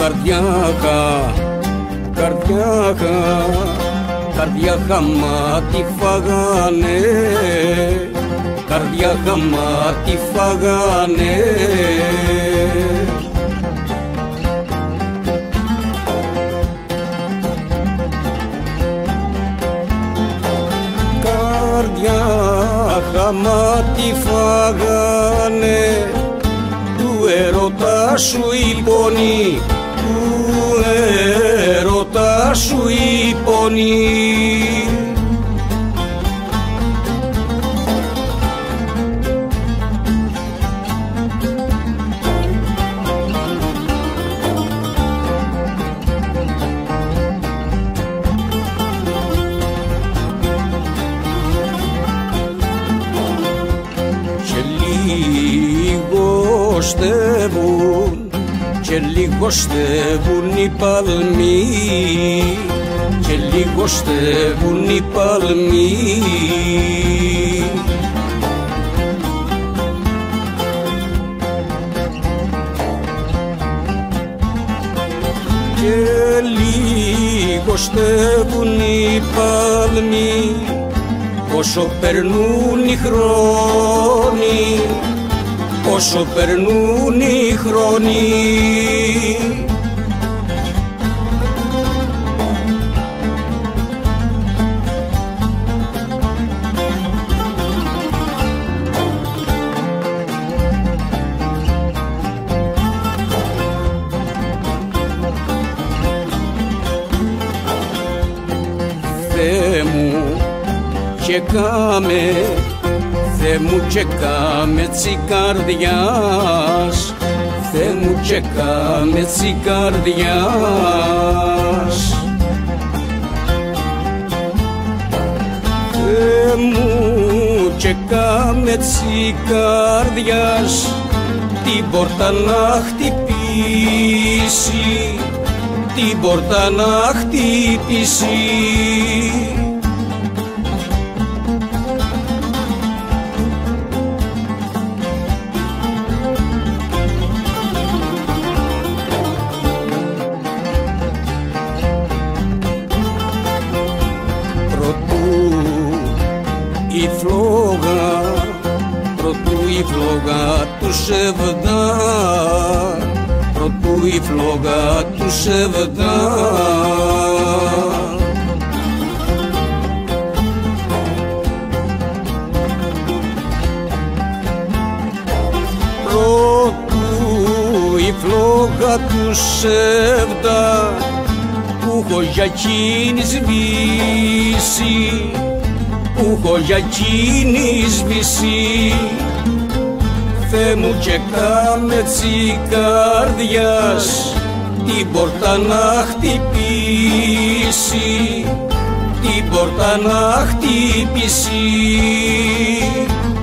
Καρδιάχα, καρδιάχα, καρδιάχα μα τη φάγανε, καρδιάχα μα τη φάγανε. Καρδιάχα μα τη φάγανε, του έρωτα σου η πόνη, του έρωτα σου η πόνη. Και λιγοστεύουν οι παλμοί, και λιγοστεύουν οι παλμοί. Και λιγοστεύουν οι παλμοί, όσο περνούν οι χρόνοι, όσο περνούν οι χρόνοι. Θεέ μου και κάμε, Θεέ μου και κάμε τσι καρδιάς, Θεέ μου και κάμε τσι καρδιάς. Θεέ μου και κάμε τσι καρδιάς, την πόρτα να χτυπήσει, την πόρτα να χτυπήσει. Η φλόγα, προτού η φλόγα του σεβδά, προτού η φλόγα του σεβδά. Προτού η φλόγα του σεβδά, που έχω για εκείνη σβήσει, που έχω για εκείνη σβήσει. Θεέ μου και κάμε τσι καρδιάς, την πόρτα να χτυπήσει, την πόρτα να χτυπήσει.